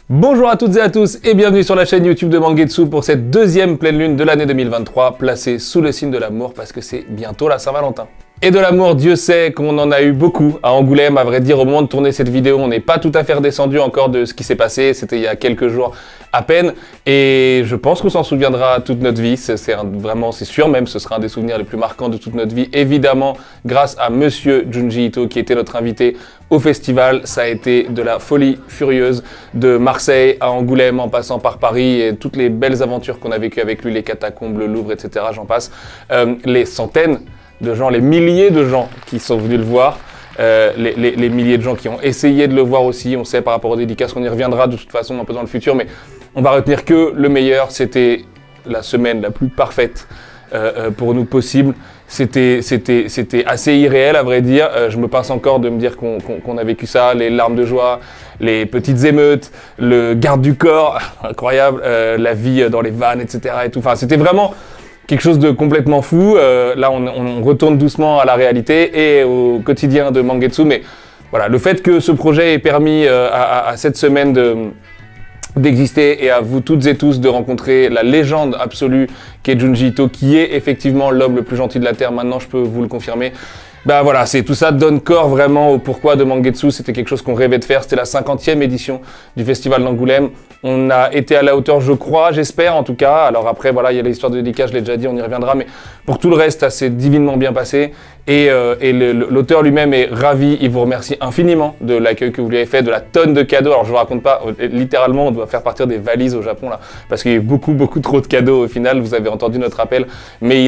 Bonjour à toutes et à tous et bienvenue sur la chaîne YouTube de Mangetsu pour cette deuxième pleine lune de l'année 2023 placée sous le signe de l'amour parce que c'est bientôt la Saint-Valentin. Et de l'amour, Dieu sait qu'on en a eu beaucoup à Angoulême. À vrai dire, au moment de tourner cette vidéo, on n'est pas tout à fait redescendu encore de ce qui s'est passé. C'était il y a quelques jours à peine. Et je pense qu'on s'en souviendra toute notre vie. C'est sûr même, ce sera un des souvenirs les plus marquants de toute notre vie. Évidemment, grâce à Monsieur Junji Ito qui était notre invité au festival. Ça a été de la folie furieuse de Marseille à Angoulême en passant par Paris et toutes les belles aventures qu'on a vécues avec lui, les catacombes, le Louvre, etc. J'en passe. Les centaines de gens, les milliers de gens qui sont venus le voir, les milliers de gens qui ont essayé de le voir aussi, on sait par rapport aux dédicaces qu'on y reviendra de toute façon un peu dans le futur, mais on va retenir que le meilleur, c'était la semaine la plus parfaite pour nous possible. C'était assez irréel à vrai dire, je me pince encore de me dire qu'on a vécu ça, les larmes de joie, les petites émeutes, le garde du corps, incroyable, la vie dans les vannes, etc. et tout. Enfin, c'était vraiment quelque chose de complètement fou. Là, on retourne doucement à la réalité et au quotidien de Mangetsu. Mais voilà, le fait que ce projet ait permis à cette semaine d'exister et à vous toutes et tous de rencontrer la légende absolue qu'est Junji Ito, qui est effectivement l'homme le plus gentil de la Terre. Maintenant, je peux vous le confirmer. Ben voilà, tout ça donne corps vraiment au pourquoi de Mangetsu. C'était quelque chose qu'on rêvait de faire. C'était la 50e édition du Festival d'Angoulême. On a été à la hauteur, je crois, j'espère en tout cas. Alors après, voilà, il y a l'histoire de dédicace, je l'ai déjà dit, on y reviendra. Mais pour tout le reste, ça s'est divinement bien passé. Et l'auteur lui-même est ravi. Il vous remercie infiniment de l'accueil que vous lui avez fait, de la tonne de cadeaux. Alors je vous raconte pas, littéralement, on doit faire partir des valises au Japon là, parce qu'il y a eu beaucoup trop de cadeaux au final. Vous avez entendu notre appel, mais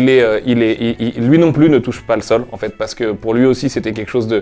lui non plus ne touche pas le sol en fait, parce que pour lui aussi c'était quelque chose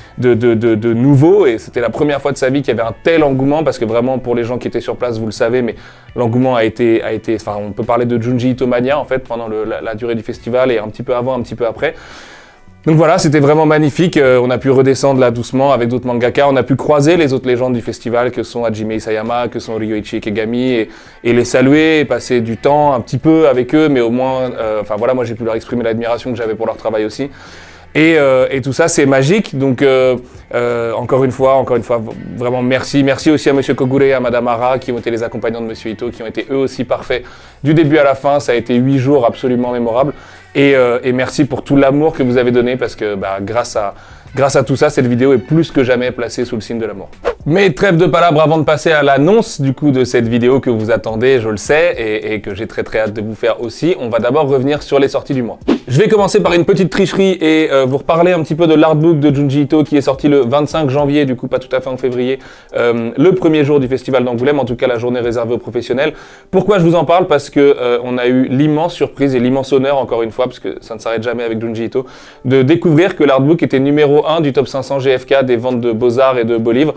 de nouveau et c'était la première fois de sa vie qu'il y avait un tel engouement, parce que vraiment pour les gens qui étaient sur place, vous le savez, mais l'engouement a été, enfin on peut parler de Junji Ito Mania en fait pendant la durée du festival et un petit peu avant, un petit peu après. Donc voilà, c'était vraiment magnifique, on a pu redescendre là doucement avec d'autres mangaka, on a pu croiser les autres légendes du festival que sont Hajime Isayama, que sont Ryoichi Ikegami et les saluer et passer du temps un petit peu avec eux, mais au moins, enfin voilà, moi j'ai pu leur exprimer l'admiration que j'avais pour leur travail aussi. Et tout ça, c'est magique. Donc, encore une fois, vraiment merci. Merci aussi à Monsieur Kogure et à Madame Hara qui ont été les accompagnants de Monsieur Ito, qui ont été eux aussi parfaits du début à la fin. Ça a été 8 jours absolument mémorables. Et merci pour tout l'amour que vous avez donné, parce que grâce à tout ça, cette vidéo est plus que jamais placée sous le signe de l'amour. Mais trêve de palabres avant de passer à l'annonce du coup de cette vidéo que vous attendez, je le sais, et que j'ai très hâte de vous faire aussi. On va d'abord revenir sur les sorties du mois. Je vais commencer par une petite tricherie et vous reparler un petit peu de l'artbook de Junji Ito qui est sorti le 25 janvier, du coup pas tout à fait en février, le premier jour du festival d'Angoulême, en tout cas la journée réservée aux professionnels. Pourquoi je vous en parle? Parce que on a eu l'immense surprise et l'immense honneur, encore une fois, parce que ça ne s'arrête jamais avec Junji Ito, de découvrir que l'artbook était numéro 1 du top 500 GFK des ventes de Beaux-Arts et de Beaux Livres,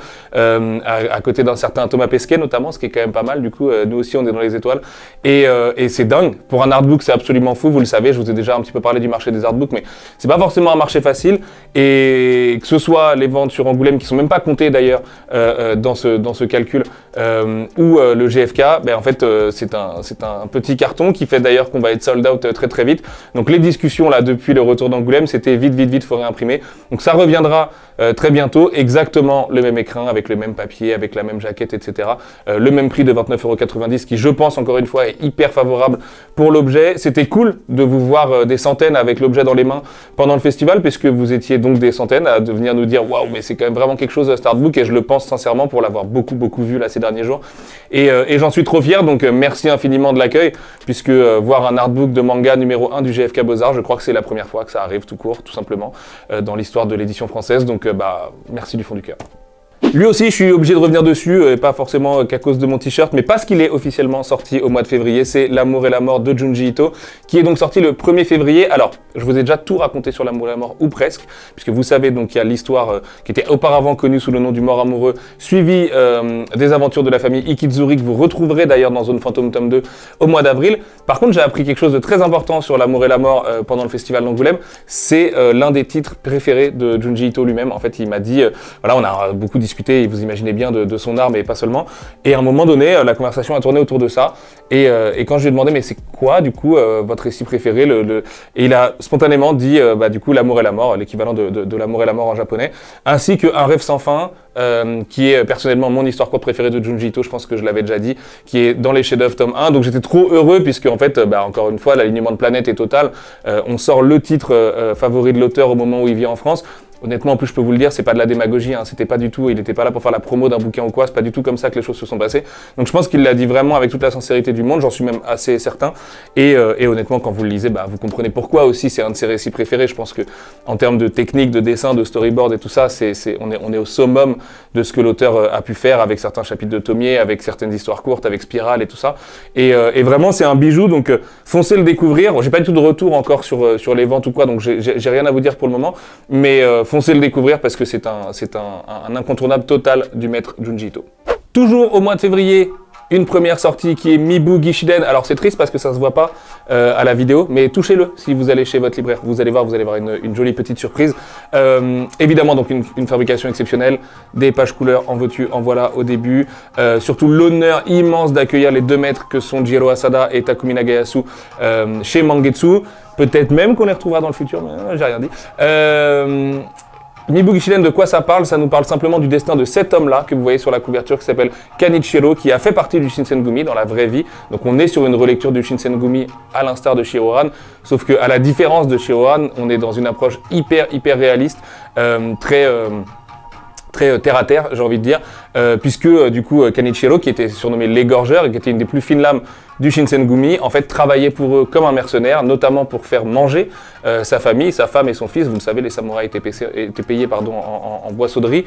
à côté d'un certain Thomas Pesquet notamment, ce qui est quand même pas mal, du coup nous aussi on est dans les étoiles, et c'est dingue. Pour un artbook c'est absolument fou, vous le savez, je vous ai déjà un petit peu parlé du marché des artbooks, mais c'est pas forcément un marché facile, et que ce soit les ventes sur Angoulême qui sont même pas comptées d'ailleurs dans ce calcul, ou le GFK, en fait c'est un petit carton qui fait d'ailleurs qu'on va être sold out très vite. Donc les discussions là depuis le retour d'Angoulême, c'était vite faut réimprimer. Donc ça reviendra très bientôt, exactement le même écrin, avec le même papier, avec la même jaquette, etc. Le même prix de 29,90 € qui, je pense, encore une fois, est hyper favorable pour l'objet. C'était cool de vous voir des centaines avec l'objet dans les mains pendant le festival, puisque vous étiez donc des centaines à venir nous dire « Waouh, mais c'est quand même vraiment quelque chose, cet artbook », et je le pense sincèrement pour l'avoir beaucoup vu là ces derniers jours. Et j'en suis trop fier, donc merci infiniment de l'accueil, puisque voir un artbook de manga numéro 1 du GFK Beaux-Arts, je crois que c'est la première fois que ça arrive tout court, tout simplement, dans l'histoire de l'édition française, donc merci du fond du cœur. Lui aussi, je suis obligé de revenir dessus, pas forcément qu'à cause de mon t-shirt, mais parce qu'il est officiellement sorti au mois de février, c'est L'amour et la mort de Junji Ito, qui est donc sorti le 1er février. Alors, je vous ai déjà tout raconté sur L'amour et la mort, ou presque, puisque vous savez, donc il y a l'histoire qui était auparavant connue sous le nom du Mort amoureux, suivi des aventures de la famille Ikizuri, que vous retrouverez d'ailleurs dans Zone Fantôme tome 2 au mois d'avril. Par contre, j'ai appris quelque chose de très important sur L'amour et la mort pendant le festival d'Angoulême. C'est l'un des titres préférés de Junji Ito lui-même. En fait, il m'a dit, voilà, on a beaucoup discuté discuter, vous imaginez bien, de son art, mais pas seulement. Et à un moment donné, la conversation a tourné autour de ça. Et quand je lui ai demandé, mais c'est quoi, du coup, votre récit préféré Et il a spontanément dit, du coup, L'amour et la mort, l'équivalent de L'amour et la mort en japonais, ainsi que Un rêve sans fin, qui est personnellement mon histoire courte préférée de Junji Ito, je pense que je l'avais déjà dit, qui est dans les chefs-d'œuvre tome 1. Donc j'étais trop heureux, puisque en fait, encore une fois, l'alignement de planète est total. On sort le titre favori de l'auteur au moment où il vient en France. Honnêtement, en plus, je peux vous le dire, c'est pas de la démagogie, hein, c'était pas du tout, il était pas là pour faire la promo d'un bouquin ou quoi, c'est pas du tout comme ça que les choses se sont passées. Donc je pense qu'il l'a dit vraiment avec toute la sincérité du monde, j'en suis même assez certain. Et honnêtement, quand vous le lisez, vous comprenez pourquoi aussi, c'est un de ses récits préférés. Je pense que en termes de technique, de dessin, de storyboard et tout ça, on est au summum de ce que l'auteur a pu faire avec certains chapitres de Tomier, avec certaines histoires courtes, avec Spirale et tout ça. Et vraiment, c'est un bijou, donc foncez le découvrir. J'ai pas du tout de retour encore sur les ventes ou quoi, donc j'ai rien à vous dire pour le moment, mais foncez le découvrir parce que c'est un incontournable total du maître Junji Ito. Toujours au mois de février, une première sortie qui est Mibu Gishiden. Alors c'est triste parce que ça se voit pas à la vidéo, mais touchez-le si vous allez chez votre libraire. Vous allez voir une jolie petite surprise. Évidemment, donc une fabrication exceptionnelle, des pages couleurs, en veux-tu, en voilà au début. Surtout l'honneur immense d'accueillir les deux maîtres que sont Jiro Asada et Takumi Nagayasu chez Mangetsu. Peut-être même qu'on les retrouvera dans le futur, mais j'ai rien dit. Mibu Gishiden, de quoi ça parle? Ça nous parle simplement du destin de cet homme-là, que vous voyez sur la couverture, qui s'appelle Kanichiro, qui a fait partie du Shinsengumi dans la vraie vie. Donc on est sur une relecture du Shinsengumi à l'instar de Shirohan, sauf qu'à la différence de Shirohan, on est dans une approche hyper réaliste, très terre à terre, j'ai envie de dire, puisque du coup Kanichiro, qui était surnommé l'égorgeur et qui était une des plus fines lames du Shinsengumi, en fait travaillait pour eux comme un mercenaire, notamment pour faire manger sa famille, sa femme et son fils. Vous le savez, les samouraïs étaient payés en boissonnerie,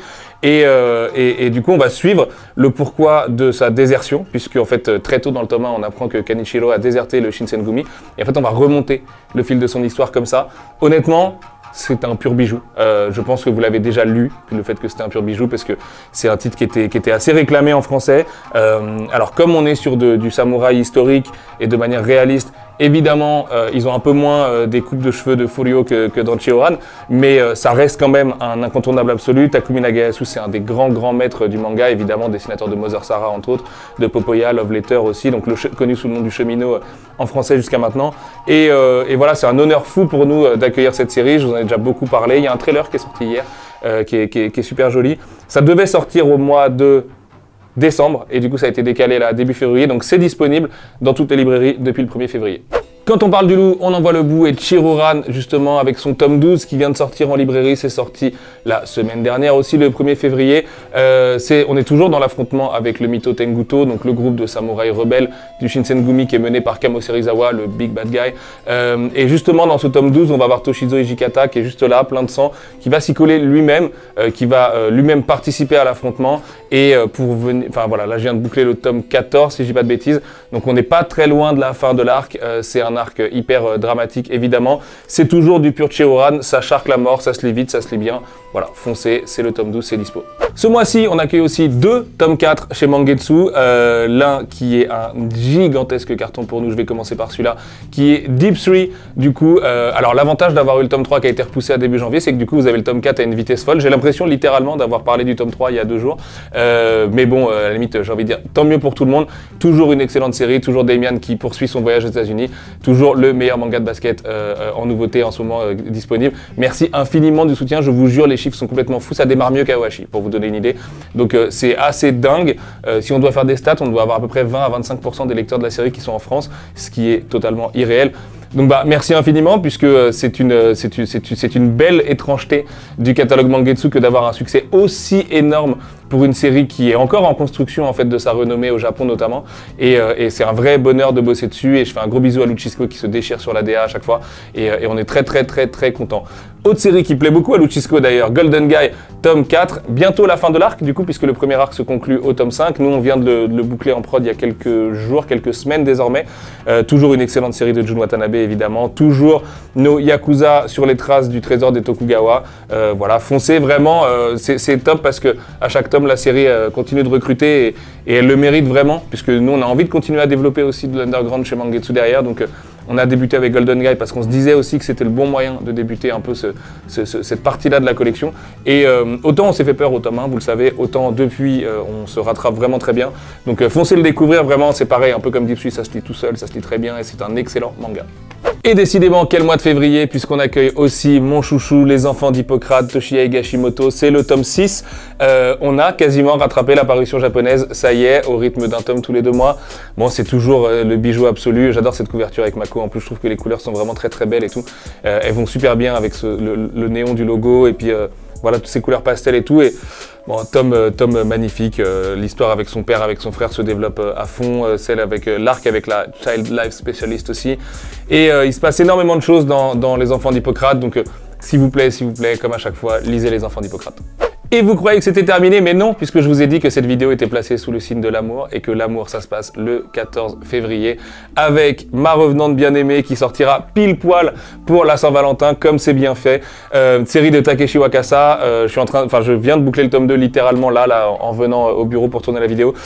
et du coup on va suivre le pourquoi de sa désertion, puisque en fait très tôt dans le tome 1 on apprend que Kanichiro a déserté le Shinsengumi, et en fait on va remonter le fil de son histoire comme ça. Honnêtement, c'est un pur bijou. Je pense que vous l'avez déjà lu, le fait que c'était un pur bijou, parce que c'est un titre qui était assez réclamé en français. Alors comme on est sur du samouraï historique et de manière réaliste, évidemment, ils ont un peu moins des coupes de cheveux de Furio que dans Chihoran, mais ça reste quand même un incontournable absolu. Takumi Nagayasu, c'est un des grands maîtres du manga, évidemment, dessinateur de Mother Sara, entre autres, de Popoya, Love Letter aussi, donc connu sous le nom du cheminot en français jusqu'à maintenant. Et voilà, c'est un honneur fou pour nous d'accueillir cette série. Je vous en ai déjà beaucoup parlé. Il y a un trailer qui est sorti hier, qui est super joli. Ça devait sortir au mois de décembre, et du coup ça a été décalé là début février, donc c'est disponible dans toutes les librairies depuis le 1er février. Quand on parle du loup, on en voit le bout, et Chihiroran, justement, avec son tome 12 qui vient de sortir en librairie, c'est sorti la semaine dernière aussi, le 1er février. On est toujours dans l'affrontement avec le Mito Tenguto, donc le groupe de samouraïs rebelles du Shinsengumi qui est mené par Kamo Serizawa, le big bad guy. Et justement, dans ce tome 12, on va voir Toshizo Hijikata qui est juste là, plein de sang, qui va s'y coller lui-même, qui va lui-même participer à l'affrontement. Et pour venir, enfin voilà, là je viens de boucler le tome 14, si je dis pas de bêtises, donc on n'est pas très loin de la fin de l'arc, c'est un arc hyper dramatique évidemment, c'est toujours du pur Chihiroran, ça charque la mort, ça se lit vite, ça se lit bien, voilà, foncez, c'est le tome 12, c'est dispo. Ce mois-ci, on accueille aussi 2 tomes 4 chez Mangetsu, l'un qui est un gigantesque carton pour nous, je vais commencer par celui-là, qui est Deep 3, du coup, alors l'avantage d'avoir eu le tome 3 qui a été repoussé à début janvier, c'est que du coup vous avez le tome 4 à une vitesse folle, j'ai l'impression littéralement d'avoir parlé du tome 3 il y a 2 jours, mais bon, à la limite, j'ai envie de dire, tant mieux pour tout le monde, toujours une excellente série, toujours Damian qui poursuit son voyage aux États-Unis, toujours le meilleur manga de basket en nouveauté en ce moment disponible. Merci infiniment du soutien, je vous jure, les chiffres sont complètement fous, ça démarre mieux qu'Awashi, pour vous donner une idée. Donc c'est assez dingue. Si on doit faire des stats, on doit avoir à peu près 20 à 25% des lecteurs de la série qui sont en France, ce qui est totalement irréel. Donc merci infiniment, puisque c'est une belle étrangeté du catalogue Mangetsu que d'avoir un succès aussi énorme pour une série qui est encore en construction en fait de sa renommée au Japon notamment, et c'est un vrai bonheur de bosser dessus, et je fais un gros bisou à Luchisco qui se déchire sur la DA à chaque fois, et on est très content. Autre série qui plaît beaucoup à Luchisco d'ailleurs, Golden Guy, tome 4, bientôt la fin de l'arc du coup, puisque le premier arc se conclut au tome 5, nous on vient de le boucler en prod il y a quelques jours, quelques semaines désormais, toujours une excellente série de Jun Watanabe évidemment, toujours nos Yakuza sur les traces du trésor des Tokugawa, voilà, foncez vraiment, c'est top parce que à chaque tome la série continue de recruter et elle le mérite vraiment, puisque nous on a envie de continuer à développer aussi de l'underground chez Mangetsu derrière, donc On a débuté avec Golden Guy parce qu'on se disait aussi que c'était le bon moyen de débuter un peu cette partie-là de la collection. Et autant on s'est fait peur au tome 1, vous le savez, autant depuis on se rattrape vraiment très bien. Donc foncez le découvrir, vraiment c'est pareil, un peu comme Deep Sweet, ça se lit tout seul, ça se lit très bien et c'est un excellent manga. Et décidément, quel mois de février, puisqu'on accueille aussi mon chouchou, Les Enfants d'Hippocrate, Toshiya Higashimoto, c'est le tome 6. On a quasiment rattrapé la parution japonaise, ça y est, au rythme d'un tome tous les 2 mois. Bon, c'est toujours le bijou absolu, j'adore cette couverture avec Mako, en plus je trouve que les couleurs sont vraiment très très belles et tout. Elles vont super bien avec le néon du logo et puis voilà, toutes ces couleurs pastel et tout. Et bon, tome magnifique, l'histoire avec son père, avec son frère se développe à fond, celle avec l'arc avec la Child Life Specialist aussi. Et il se passe énormément de choses dans Les Enfants d'Hippocrate, donc s'il vous plaît, comme à chaque fois, lisez Les Enfants d'Hippocrate. Et vous croyez que c'était terminé, mais non, puisque je vous ai dit que cette vidéo était placée sous le signe de l'amour, et que l'amour, ça se passe le 14 février, avec ma revenante bien-aimée qui sortira pile poil pour la Saint-Valentin, comme c'est bien fait. Série de Takeshi Wakasa, je viens de boucler le tome 2 littéralement là, en venant au bureau pour tourner la vidéo.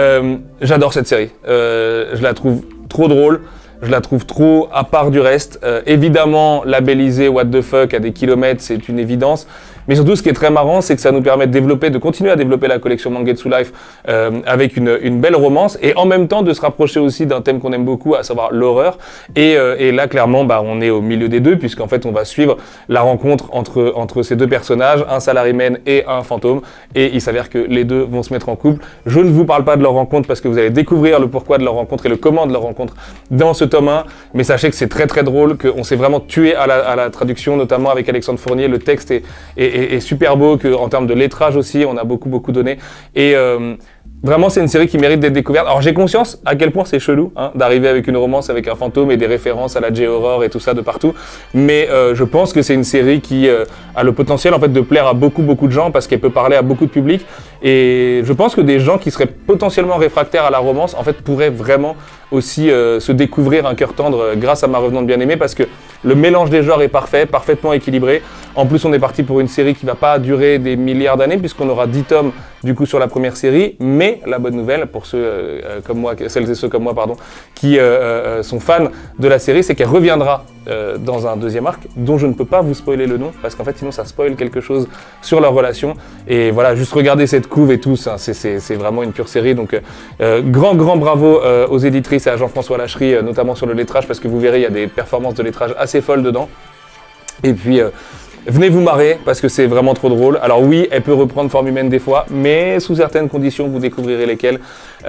J'adore cette série, je la trouve trop drôle. Je la trouve trop à part du reste. Évidemment, labellisée What the fuck à des kilomètres, c'est une évidence. Mais surtout, ce qui est très marrant, c'est que ça nous permet de continuer à développer la collection Mangetsu Life avec une belle romance et en même temps de se rapprocher aussi d'un thème qu'on aime beaucoup, à savoir l'horreur. Et là, clairement, on est au milieu des deux, puisqu'en fait, on va suivre la rencontre entre ces deux personnages, un salaryman et un fantôme. Et il s'avère que les deux vont se mettre en couple. Je ne vous parle pas de leur rencontre parce que vous allez découvrir le pourquoi de leur rencontre et le comment de leur rencontre dans ce tome 1. Mais sachez que c'est très très drôle, qu'on s'est vraiment tué à la traduction, notamment avec Alexandre Fournier. Le texte est super beau, en termes de lettrage aussi, on a beaucoup donné. Et vraiment, c'est une série qui mérite d'être découverte. Alors j'ai conscience à quel point c'est chelou d'arriver avec une romance avec un fantôme et des références à la J-horror et tout ça de partout. Mais je pense que c'est une série qui a le potentiel en fait de plaire à beaucoup de gens parce qu'elle peut parler à beaucoup de public. Et je pense que des gens qui seraient potentiellement réfractaires à la romance en fait pourraient vraiment aussi se découvrir un cœur tendre grâce à ma revenante bien-aimée parce que le mélange des genres est parfait, parfaitement équilibré. En plus, on est parti pour une série qui va pas durer des milliards d'années puisqu'on aura 10 tomes du coup sur la première série. Mais la bonne nouvelle pour ceux comme moi, celles et ceux comme moi, pardon, qui sont fans de la série, c'est qu'elle reviendra dans un deuxième arc dont je ne peux pas vous spoiler le nom parce qu'en fait sinon ça spoil quelque chose sur leur relation. Et voilà, juste regardez cette couve et tout, c'est vraiment une pure série. Donc grand bravo aux éditrices et à Jean-François Lachery, notamment sur le lettrage parce que vous verrez il y a des performances de lettrage assez folles dedans. Et puis venez vous marrer parce que c'est vraiment trop drôle. Alors oui, elle peut reprendre forme humaine des fois, mais sous certaines conditions, vous découvrirez lesquelles.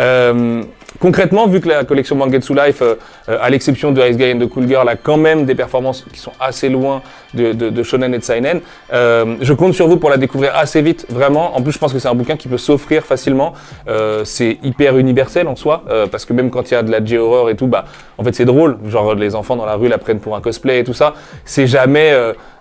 Concrètement, vu que la collection Mangetsu Life, à l'exception de Ice Guy and the Cool Girl, a quand même des performances qui sont assez loin de Shonen et de Seinen, je compte sur vous pour la découvrir assez vite, vraiment. En plus, je pense que c'est un bouquin qui peut s'offrir facilement. C'est hyper universel en soi, parce que même quand il y a de la J-horror et tout, en fait c'est drôle. Genre les enfants dans la rue la prennent pour un cosplay et tout ça. C'est jamais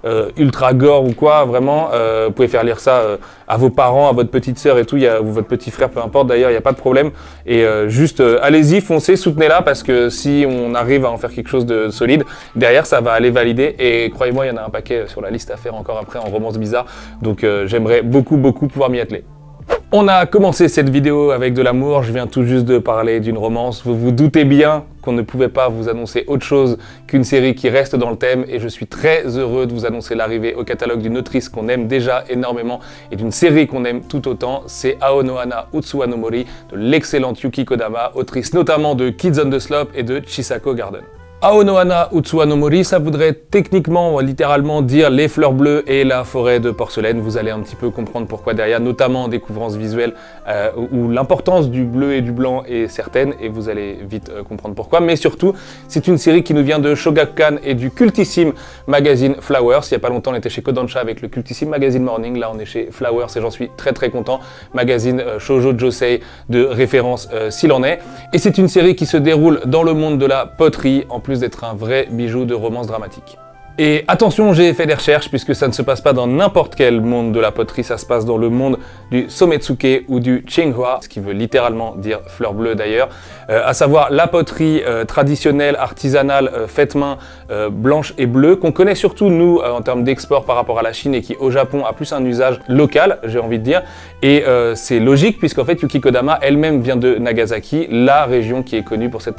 ultra gore ou quoi, vraiment. Vous pouvez faire lire ça à vos parents, à votre petite sœur et tout, ou votre petit frère, peu importe d'ailleurs, il n'y a pas de problème. Et juste allez-y, foncez, soutenez-la parce que si on arrive à en faire quelque chose de solide, derrière ça va aller valider. Et croyez-moi, il y en a un paquet sur la liste à faire encore après en romance bizarre. Donc j'aimerais beaucoup pouvoir m'y atteler. On a commencé cette vidéo avec de l'amour, je viens tout juste de parler d'une romance. Vous vous doutez bien qu'on ne pouvait pas vous annoncer autre chose qu'une série qui reste dans le thème et je suis très heureux de vous annoncer l'arrivée au catalogue d'une autrice qu'on aime déjà énormément et d'une série qu'on aime tout autant, c'est Ao no Hana Utsuwa no Mori de l'excellente Yuki Kodama, autrice notamment de Kids on the Slope et de Chisako Garden. Ao no Hana Utsuwa no Mori, ça voudrait techniquement, littéralement dire les fleurs bleues et la forêt de porcelaine. Vous allez un petit peu comprendre pourquoi derrière, notamment en découvrant ce visuel où l'importance du bleu et du blanc est certaine et vous allez vite comprendre pourquoi. Mais surtout, c'est une série qui nous vient de Shogakukan et du cultissime magazine Flowers. Il n'y a pas longtemps, on était chez Kodansha avec le cultissime magazine Morning. Là, on est chez Flowers et j'en suis très content. Magazine shoujo josei de référence s'il en est. Et c'est une série qui se déroule dans le monde de la poterie, en plus d'être un vrai bijou de romance dramatique. Et attention, j'ai fait des recherches puisque ça ne se passe pas dans n'importe quel monde de la poterie, ça se passe dans le monde du Sometsuke ou du Chinghua, ce qui veut littéralement dire fleur bleue d'ailleurs, à savoir la poterie traditionnelle, artisanale, faite main, blanche et bleue, qu'on connaît surtout nous en termes d'export par rapport à la Chine et qui au Japon a plus un usage local, j'ai envie de dire, et c'est logique puisqu'en fait Yuki Kodama elle-même vient de Nagasaki, la région qui est connue pour cette poterie.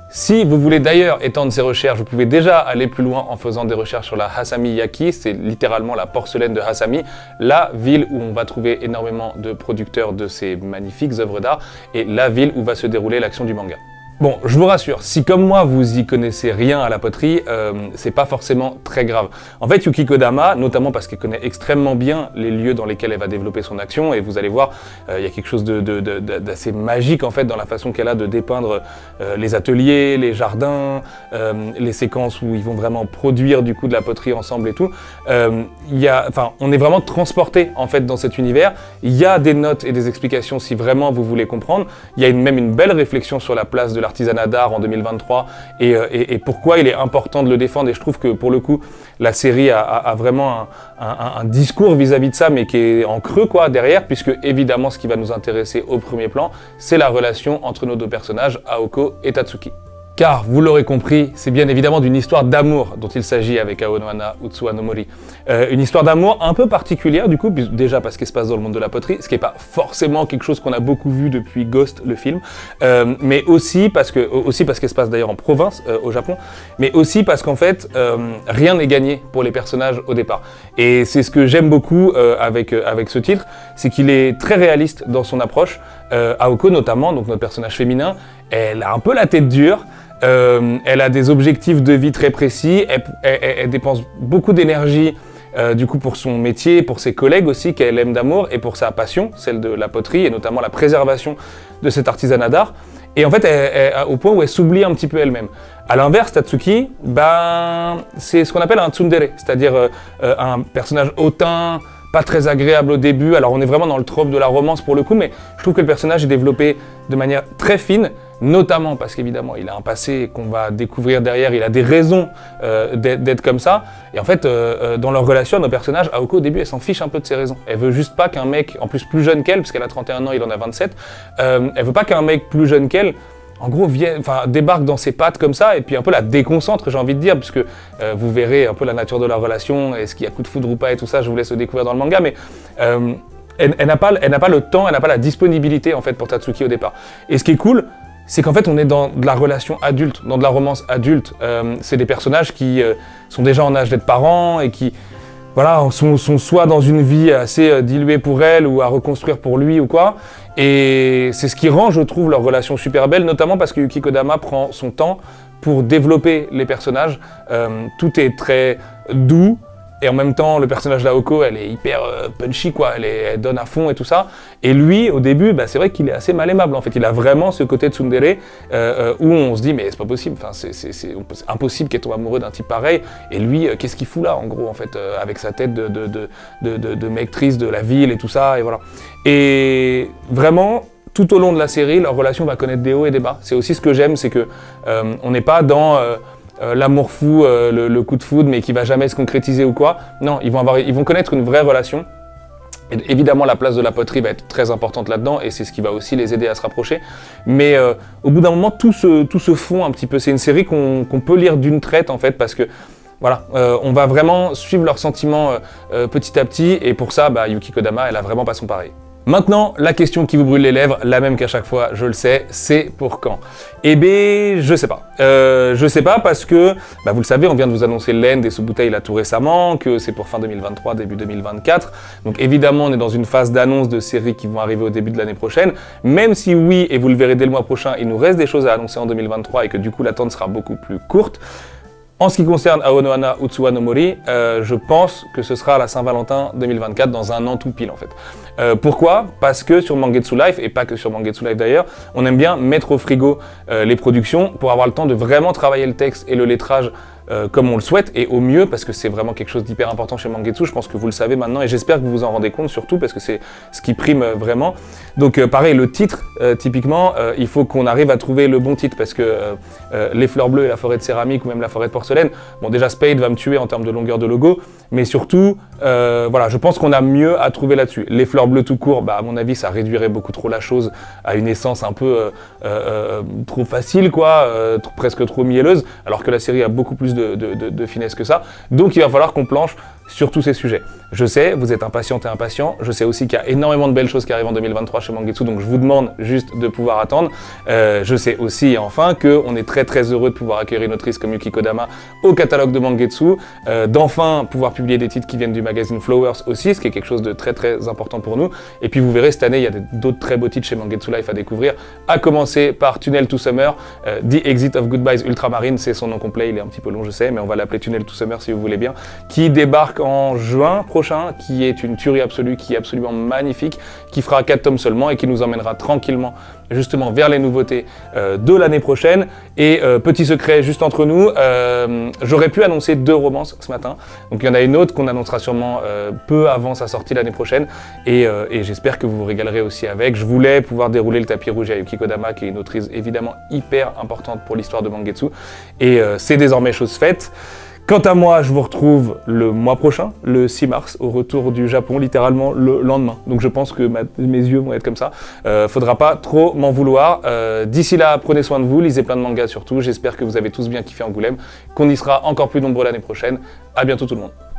Si vous voulez d'ailleurs étendre ces recherches, vous pouvez déjà aller plus loin en faisant des recherches sur la Hasami Yaki, c'est littéralement la porcelaine de Hasami, la ville où on va trouver énormément de producteurs de ces magnifiques œuvres d'art, et la ville où va se dérouler l'action du manga. Bon, je vous rassure, si comme moi vous y connaissez rien à la poterie, c'est pas forcément très grave. En fait, Yuki Kodama, notamment parce qu'elle connaît extrêmement bien les lieux dans lesquels elle va développer son action, et vous allez voir, il y a quelque chose d'assez magique en fait dans la façon qu'elle a de dépeindre les ateliers, les jardins, les séquences où ils vont vraiment produire du coup de la poterie ensemble et tout. On est vraiment transporté en fait dans cet univers. Il y a des notes et des explications si vraiment vous voulez comprendre. Il y a même une belle réflexion sur la place de l'artisanat d'art en 2023 et pourquoi il est important de le défendre, et je trouve que pour le coup la série a vraiment un discours vis-à-vis de ça, mais qui est en creux quoi derrière, puisque évidemment ce qui va nous intéresser au premier plan, c'est la relation entre nos deux personnages, Aoko et Tatsuki. Car, vous l'aurez compris, c'est bien évidemment d'une histoire d'amour dont il s'agit avec Ao no Hana Utsuwa no Mori. Une histoire d'amour un peu particulière du coup, déjà parce qu'elle se passe dans le monde de la poterie, ce qui n'est pas forcément quelque chose qu'on a beaucoup vu depuis Ghost, le film, mais aussi parce qu'elle se passe d'ailleurs en province, au Japon, mais aussi parce qu'en fait, rien n'est gagné pour les personnages au départ. Et c'est ce que j'aime beaucoup avec ce titre, c'est qu'il est très réaliste dans son approche. Aoko notamment, donc notre personnage féminin, elle a un peu la tête dure. Elle a des objectifs de vie très précis, elle dépense beaucoup d'énergie du coup pour son métier, pour ses collègues aussi qu'elle aime d'amour, et pour sa passion, celle de la poterie, et notamment la préservation de cet artisanat d'art. Et en fait, au point où elle s'oublie un petit peu elle-même. À l'inverse, Tatsuki, c'est ce qu'on appelle un tsundere, c'est-à-dire un personnage hautain, pas très agréable au début. Alors on est vraiment dans le trope de la romance pour le coup, mais je trouve que le personnage est développé de manière très fine, notamment parce qu'évidemment il a un passé qu'on va découvrir derrière, il a des raisons d'être comme ça, et en fait dans leur relation, nos personnages, Aoko au début elle s'en fiche un peu de ses raisons, elle veut juste pas qu'un mec, en plus plus jeune qu'elle, parce qu'elle a 31 ans, il en a 27, elle veut pas qu'un mec plus jeune qu'elle, en gros, débarque dans ses pattes comme ça, et puis un peu la déconcentre, j'ai envie de dire, puisque vous verrez un peu la nature de la relation, est-ce qu'il y a coup de foudre ou pas et tout ça, je vous laisse le découvrir dans le manga, mais elle n'a pas le temps, elle n'a pas la disponibilité en fait pour Tatsuki au départ. Et ce qui est cool, c'est qu'en fait on est dans de la relation adulte, dans de la romance adulte. C'est des personnages qui sont déjà en âge d'être parents et qui voilà, sont soit dans une vie assez diluée pour elle ou à reconstruire pour lui ou quoi. Et c'est ce qui rend, je trouve, leur relation super belle, notamment parce que Yuki Kodama prend son temps pour développer les personnages. Tout est très doux. Et en même temps, le personnage d'Aoko, elle est hyper punchy, quoi. Elle donne à fond et tout ça. Et lui, au début, c'est vrai qu'il est assez mal aimable. En fait, il a vraiment ce côté tsundere où on se dit, mais c'est pas possible. Enfin, c'est impossible qu'elle tombe amoureux d'un type pareil. Et lui, qu'est-ce qu'il fout là, en gros, en fait, avec sa tête de mec triste de la ville et tout ça. Et voilà. Et vraiment, tout au long de la série, leur relation va connaître des hauts et des bas. C'est aussi ce que j'aime, c'est que on n'est pas dans l'amour fou, le coup de foudre, mais qui va jamais se concrétiser ou quoi. Non, ils vont connaître une vraie relation. Et évidemment, la place de la poterie va être très importante là-dedans, et c'est ce qui va aussi les aider à se rapprocher. Mais au bout d'un moment, tout se fond un petit peu. C'est une série qu'on peut lire d'une traite, en fait, parce que voilà, on va vraiment suivre leurs sentiments petit à petit, et pour ça, Yuki Kodama, elle a vraiment pas son pareil. Maintenant, la question qui vous brûle les lèvres, la même qu'à chaque fois, je le sais, c'est pour quand? Eh bien, je sais pas. Je sais pas parce que, vous le savez, on vient de vous annoncer l'end et sous-bouteille là tout récemment, que c'est pour fin 2023, début 2024. Donc évidemment, on est dans une phase d'annonce de séries qui vont arriver au début de l'année prochaine. Même si oui, et vous le verrez dès le mois prochain, il nous reste des choses à annoncer en 2023 et que du coup l'attente sera beaucoup plus courte. En ce qui concerne Ao no Hana Utsuwa no Mori, je pense que ce sera à la Saint-Valentin 2024, dans un an tout pile en fait. Pourquoi? Parce que sur Mangetsu Life, et pas que sur Mangetsu Life d'ailleurs, on aime bien mettre au frigo les productions pour avoir le temps de vraiment travailler le texte et le lettrage comme on le souhaite, et au mieux, parce que c'est vraiment quelque chose d'hyper important chez Mangetsu, je pense que vous le savez maintenant, et j'espère que vous vous en rendez compte, surtout parce que c'est ce qui prime vraiment. Donc pareil, le titre, typiquement, il faut qu'on arrive à trouver le bon titre, parce que les fleurs bleues et la forêt de céramique, ou même la forêt de porcelaine, bon déjà Spade va me tuer en termes de longueur de logo, mais surtout, voilà, je pense qu'on a mieux à trouver là-dessus. Les fleurs bleues tout court, à mon avis, ça réduirait beaucoup trop la chose à une essence un peu trop facile, quoi, presque trop mielleuse, alors que la série a beaucoup plus de finesse que ça. Donc il va falloir qu'on planche sur tous ces sujets. Je sais, vous êtes impatientes et impatients, je sais aussi qu'il y a énormément de belles choses qui arrivent en 2023 chez Mangetsu, donc je vous demande juste de pouvoir attendre. Je sais aussi, enfin, qu'on est très très heureux de pouvoir accueillir une autrice comme Yuki Kodama au catalogue de Mangetsu, d'enfin pouvoir publier des titres qui viennent du magazine Flowers aussi, ce qui est quelque chose de très très important pour nous. Et puis vous verrez, cette année, il y a d'autres très beaux titres chez Mangetsu Life à découvrir, à commencer par Tunnel to Summer, The Exit of Goodbyes Ultramarine, c'est son nom complet, il est un petit peu long je sais, mais on va l'appeler Tunnel to Summer si vous voulez bien, qui débarque en juin prochain, qui est une tuerie absolue, qui est absolument magnifique, qui fera 4 tomes seulement et qui nous emmènera tranquillement justement vers les nouveautés de l'année prochaine. Et petit secret juste entre nous, j'aurais pu annoncer 2 romances ce matin, donc il y en a une autre qu'on annoncera sûrement peu avant sa sortie l'année prochaine, et j'espère que vous vous régalerez aussi avec. Je voulais pouvoir dérouler le tapis rouge à Yuki Kodama, qui est une autrice évidemment hyper importante pour l'histoire de Mangetsu, et c'est désormais chose faite. Quant à moi, je vous retrouve le mois prochain, le 6 mars, au retour du Japon, littéralement le lendemain. Donc je pense que mes yeux vont être comme ça. Faudra pas trop m'en vouloir. D'ici là, prenez soin de vous, lisez plein de mangas surtout. J'espère que vous avez tous bien kiffé Angoulême, qu'on y sera encore plus nombreux l'année prochaine. À bientôt tout le monde.